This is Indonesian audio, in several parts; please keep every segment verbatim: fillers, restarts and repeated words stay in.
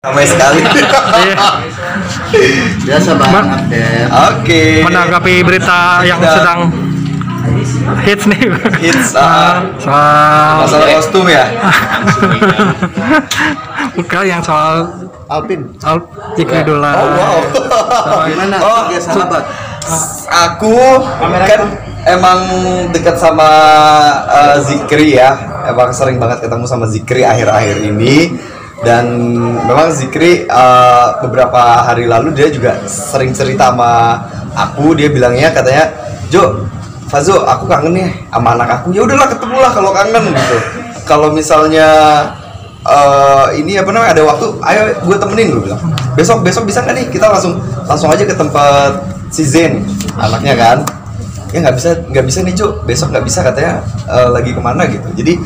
Ramai sekali. Biasa banget ya. Oke. Menanggapi berita yang Sudah. sedang hits nih. Hits, Ah, ah. soal Masalah kostum ya. bukan yang soal Alpin. Al Zikri Dola. Oh wow. Gimana? Oh, Sebagai sahabat. Aku kan emang dekat sama uh, Zikri ya. Emang sering banget ketemu sama Zikri akhir-akhir ini. Dan memang Zikri uh, beberapa hari lalu dia juga sering cerita sama aku. Dia bilangnya katanya, Jo, Fazo, aku kangen nih sama anak aku. Ya udahlah, ketemulah kalau kangen gitu. Kalau misalnya uh, ini apa namanya ada waktu, ayo gue temenin, gue bilang. Besok besok bisa nggak nih kita langsung langsung aja ke tempat si Zen, anaknya kan. Ya nggak bisa nggak bisa nih Jo, besok nggak bisa katanya uh, lagi kemana gitu. Jadi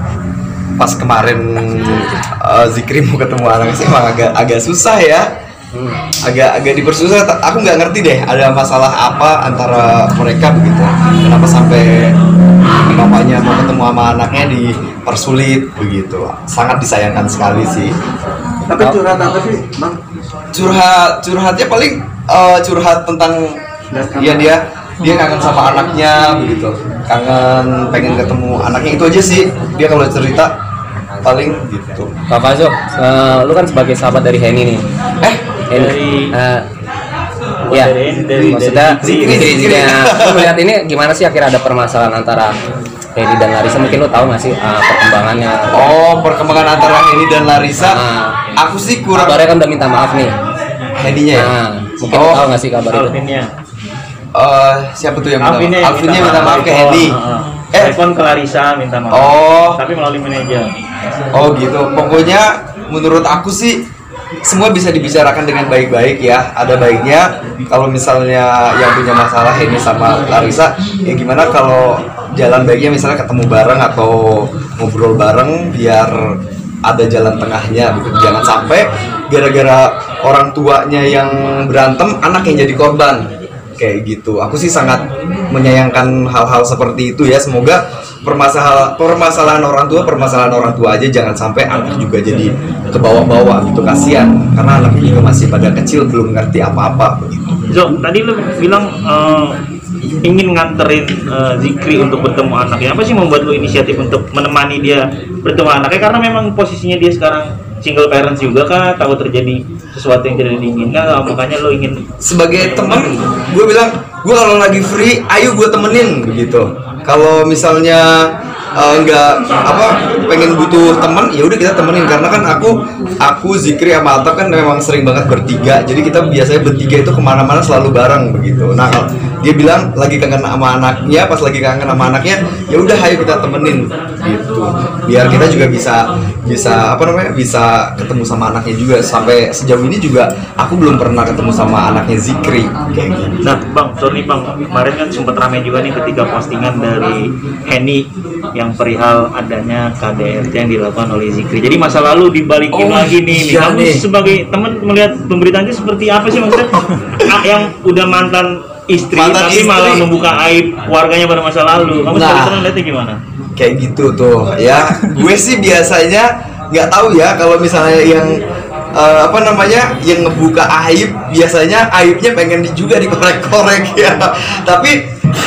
pas kemarin uh, Zikri mau ketemu anaknya sih emang agak agak susah ya. Hmm. agak agak dipersusah. Aku nggak ngerti deh ada masalah apa antara mereka begitu, kenapa sampai bapaknya mau ketemu sama anaknya dipersulit begitu. Sangat disayangkan sekali sih. Tapi curhat apa sih, Bang? Curhat curhatnya paling uh, curhat tentang ya dia dia kangen sama anaknya begitu, kangen pengen ketemu anaknya, itu aja sih dia kalau cerita paling gitu. Pak Fazo, uh, lu kan sebagai sahabat dari Henny nih. Eh Henny, uh, ya, dari, dari, maksudnya Zikri, Zikri. Zikri-nya. Lu melihat ini gimana sih akhirnya ada permasalahan antara Henny dan Larissa? Mungkin lu tahu nggak sih uh, perkembangannya? Oh, perkembangan antara Henny dan Larissa. Nah, aku sih kurang. kabarnya kan udah minta maaf nih. Henny-nya ya. Nah, mungkin Oh. lu tahu nggak sih kabar itu? Alvinnya. Eh, siapa tuh yang minta Alvinnya maaf? Alvinnya minta maaf ke Telepon, Henny. heeh. Eh. Telepon ke Larissa minta maaf. Oh. Tapi melalui manajer. Oh gitu. Pokoknya menurut aku sih semua bisa dibicarakan dengan baik-baik ya. Ada baiknya kalau misalnya yang punya masalah Henny sama Larissa, ya gimana kalau jalan baiknya misalnya ketemu bareng atau ngobrol bareng biar ada jalan tengahnya gitu. Jangan sampai gara-gara orang tuanya yang berantem anak yang jadi korban. Kayak gitu. Aku sih sangat menyayangkan hal-hal seperti itu ya. Semoga permasalahan permasalahan orang tua permasalahan orang tua aja, jangan sampai anak juga jadi ke bawah-bawah gitu, kasihan. Karena anak juga masih pada kecil, belum ngerti apa-apa begitu. Zo, tadi lu bilang eh, ingin nganterin eh, Zikri untuk bertemu anaknya. Apa sih membuat lu inisiatif untuk menemani dia bertemu anaknya? Karena memang posisinya dia sekarang single parents juga kah? Tahu terjadi sesuatu yang tidak diinginkan, makanya lo ingin Sebagai temen, gue bilang, gue kalau lagi free, ayo gue temenin begitu. Kalau misalnya uh, nggak apa pengen butuh teman, ya udah kita temenin. Karena kan aku aku Zikri sama Atap kan memang sering banget bertiga, jadi kita biasanya bertiga itu kemana-mana selalu bareng begitu. Nah kalau dia bilang lagi kangen sama anaknya, pas lagi kangen sama anaknya, ya udah ayo kita temenin gitu. Biar kita juga bisa bisa apa namanya bisa ketemu sama anaknya juga. Sampai sejauh ini juga aku belum pernah ketemu sama anaknya Zikri kayak gitu. Nah, Bang, sorry Bang, kemarin kan sempat ramai juga nih ketika postingan dari Henny yang perihal adanya K D R T yang dilakukan oleh Zikri. Jadi masa lalu dibalikin Oh, lagi nih. iya Kamu nih. sebagai teman melihat pemberitaan itu seperti apa sih maksudnya? Ah, yang udah mantan istri Mantan tapi istri. malah membuka aib warganya pada masa lalu. Kamu Nah. sebagai teman lihatnya gimana? Kayak gitu tuh ya. Gue sih biasanya nggak tahu ya kalau misalnya yang eh, apa namanya yang ngebuka aib, biasanya aibnya pengen di- juga dikorek-korek ya. Tapi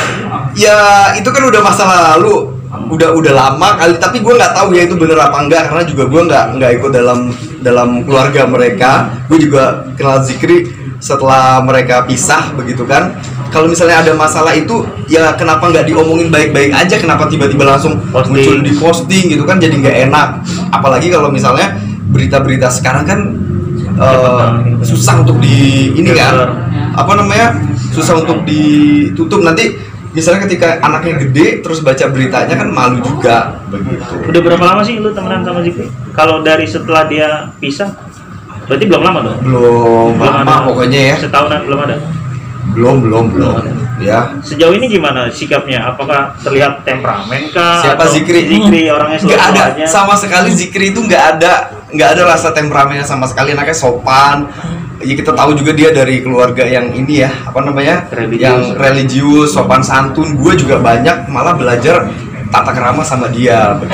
ya itu kan udah masa lalu, udah udah lama kali. Tapi gue nggak tahu ya itu bener apa enggak, karena juga gue nggak nggak ikut dalam dalam keluarga mereka. Gue juga kenal Zikri setelah mereka pisah begitu kan. Kalau misalnya ada masalah itu ya kenapa nggak diomongin baik-baik aja, kenapa tiba-tiba langsung Posting. muncul di posting gitu kan, jadi nggak enak. Apalagi kalau misalnya berita-berita sekarang kan eh, susah untuk di ini kan apa namanya susah untuk ditutup. Nanti misalnya ketika anaknya gede terus baca beritanya kan malu juga begitu. Udah berapa lama sih lu temenan sama Zikri? Kalau dari setelah dia pisah, berarti belum lama dong? Belum Belum lama ada. pokoknya ya. Setahunan belum ada. Belum belum belum ya. Sejauh ini gimana sikapnya? Apakah terlihat temperamen kah? Siapa Atau Zikri? Zikri orangnya Nggak ada slow-slow aja? sama sekali. Zikri itu nggak ada nggak ada rasa temperamennya sama sekali. Anaknya sopan. Ya kita tahu juga dia dari keluarga yang ini ya apa namanya Religius. yang religius, sopan santun. Gue juga banyak malah belajar tata kerama sama dia begitu.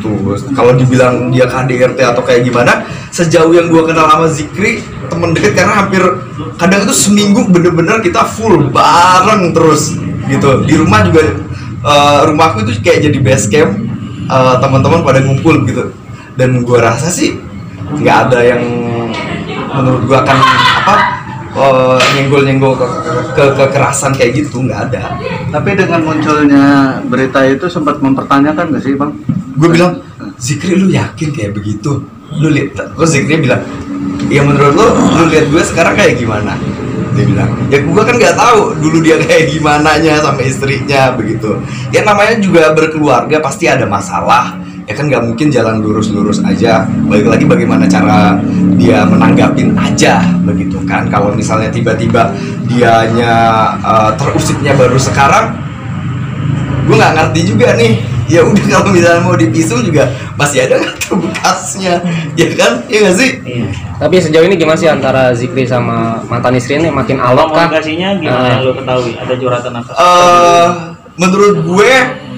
gitu. Kalau dibilang dia K D R T atau kayak gimana, sejauh yang gua kenal sama Zikri temen deket, karena hampir kadang itu seminggu bener-bener kita full bareng terus gitu. Di rumah juga, uh, rumahku itu kayak jadi base camp, uh, teman-teman pada ngumpul gitu. Dan gua rasa sih nggak ada yang menurut gua akan apa uh, nyenggol-nyenggol ke, ke kekerasan kayak gitu, nggak ada. Tapi dengan munculnya berita itu sempat mempertanyakan nggak sih bang? Gue bilang, Zikri lu yakin kayak begitu? Lu lihat, terus Zikri bilang, ya menurut lu, lu lihat gue sekarang kayak gimana? Dia bilang, ya gue kan nggak tahu dulu dia kayak gimana nya sama istrinya begitu. Ya namanya juga berkeluarga pasti ada masalah. Ya kan nggak mungkin jalan lurus-lurus aja. Balik lagi bagaimana cara dia menanggapin aja begitu kan. Kalau misalnya tiba-tiba dianya uh, terusiknya baru sekarang, gue nggak ngerti juga nih. Ya udah, kalau misalnya mau dipisum juga masih ada nggak tuh bekasnya, ya kan? Ya nggak sih? Iya. Tapi sejauh ini gimana sih antara Zikri sama mantan istrinya, makin alot kah? Komunikasinya gimana Ah. yang lo ketahui? Ada curhatan apa? Eh, menurut gue,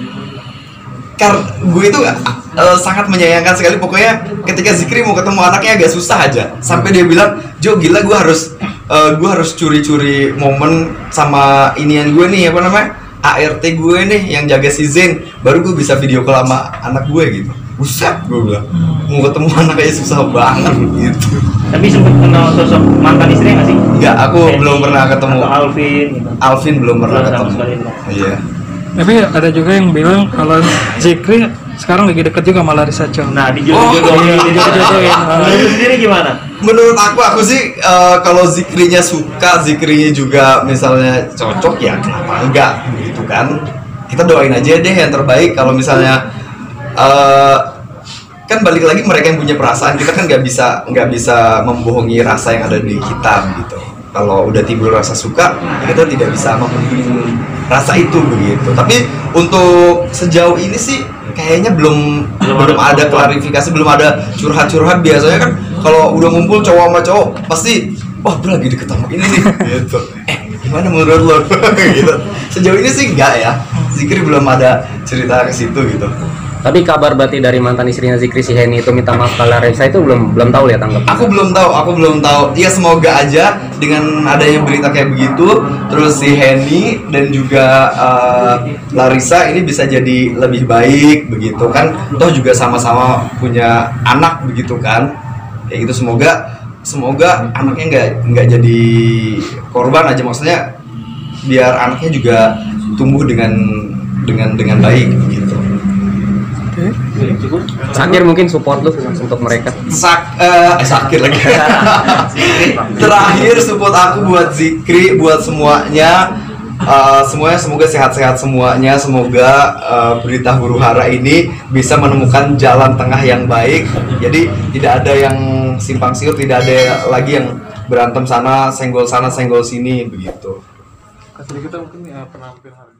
karena gue itu uh, sangat menyayangkan sekali. Pokoknya ketika Zikri mau ketemu anaknya agak susah aja, sampai dia bilang, Jo gila gue harus uh, gue harus curi-curi momen sama inian gue nih, apa namanya, A R T gue nih yang jaga si Zen, baru gue bisa video call sama anak gue gitu. Buset, gue bilang mau ketemu anaknya susah banget gitu. Tapi sempat kenal sosok mantan istri nggak sih? Enggak, aku Henny belum pernah ketemu. Atau Alvin gitu. Alvin belum pernah Belum sama ketemu. sekali, belum. Iya. Tapi ada juga yang bilang kalau Zikri sekarang lagi deket juga sama Larissa Chong. Nah, dijodoh-jodohin, Oh, dijodoh-jodohin. Nah, lu sendiri gimana? Menurut aku, aku sih uh, kalau Zikrinya suka, Zikrinya juga misalnya cocok, ya kenapa enggak gitu kan. Kita doain aja deh yang terbaik. Kalau misalnya uh, kan balik lagi mereka yang punya perasaan, kita kan nggak bisa nggak bisa membohongi rasa yang ada di kita gitu. Kalau udah timbul rasa suka, ya kita tidak bisa memenuhi rasa itu begitu. Tapi untuk sejauh ini sih kayaknya belum Belum belum, ada ada klarifikasi, belum ada curhat-curhat. Biasanya kan kalau udah ngumpul cowok sama cowok pasti, wah gue lagi deket sama ini nih gitu. Eh gimana menurut lo? Gitu. Sejauh ini sih enggak ya. Zikri belum ada cerita ke situ gitu. Tapi kabar berarti dari mantan istrinya Zikri, si Henny itu minta maaf ke Larissa itu belum belum tahu ya tanggapan? Aku belum tahu, aku belum tahu. Ya semoga aja dengan adanya berita kayak begitu, terus si Henny dan juga uh, Larissa ini bisa jadi lebih baik begitu kan. Toh juga sama-sama punya anak begitu kan. Kayak gitu, semoga semoga anaknya nggak nggak jadi korban aja, maksudnya biar anaknya juga tumbuh dengan dengan dengan baik gitu. Sakir mungkin support lu untuk mereka. Sak, eh, sakit lagi. Terakhir support aku buat Zikri, buat semuanya, eh, semuanya semoga sehat-sehat semuanya. Semoga eh, berita huru hara ini bisa menemukan jalan tengah yang baik. Jadi tidak ada yang simpang siur, tidak ada lagi yang berantem sana, senggol sana, senggol sini begitu. Kasih kita mungkin ya penampil harga.